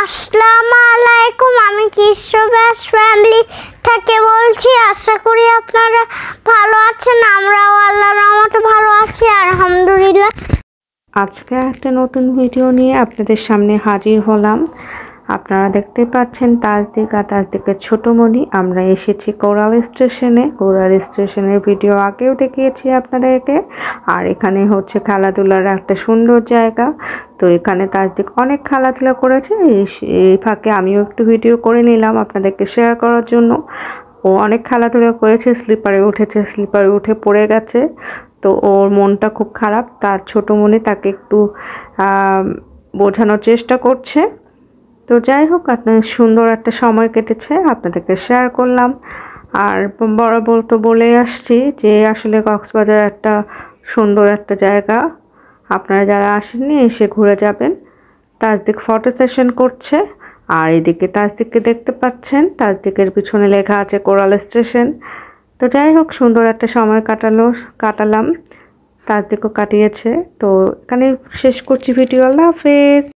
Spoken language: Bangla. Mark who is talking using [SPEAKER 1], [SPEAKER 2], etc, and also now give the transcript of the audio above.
[SPEAKER 1] আসসালামু আলাইকুম। আমি কিশোর ফ্যামিলি থেকে বলছি। আশা করি আপনারা ভালো আছেন। আমরাও আল্লাহর রহমতে ভালো আছি, আলহামদুলিল্লাহ।
[SPEAKER 2] আজকে একটা নতুন ভিডিও নিয়ে আপনাদের সামনে হাজির হলাম। আপনারা দেখতে পাচ্ছেন তাজদিকের ছোটমণি। আমরা এসেছি কোরাল স্টেশনে। কোরাল স্টেশনের ভিডিও আগেও দেখিয়েছি আপনাদেরকে। আর এখানে হচ্ছে খেলাধুলার একটা সুন্দর জায়গা। তো এখানে তাজদিক অনেক খেলাধুলা করেছে। এই ফাঁকে আমিও একটু ভিডিও করে নিলাম আপনাদেরকে শেয়ার করার জন্য। ও অনেক খেলাধুলা করেছে, স্লিপারে উঠেছে, স্লিপারে উঠে পড়ে গেছে। তো ওর মনটা খুব খারাপ। তার ছোটো মনে তাকে একটু বোঝানোর চেষ্টা করছে। তো যাই হোক, আপনার সুন্দর একটা সময় কেটেছে, আপনাদেরকে শেয়ার করলাম। আর বরাবর তো বলে আসছি যে আসলে কক্সবাজার একটা সুন্দর একটা জায়গা। আপনারা যারা আসেননি এসে ঘুরে যাবেন। তাজদিক ফটো সেশন করছে। আর এদিকে তাজদিককে দেখতে পাচ্ছেন, তাজদিকের পিছনে লেখা আছে কোরাল স্টেশন। তো যাই হোক, সুন্দর একটা সময় কাটালাম, তাজদিকও কাটিয়েছে। তো এখানে শেষ করছি ভিডিও। আল্লাহ হাফেজ।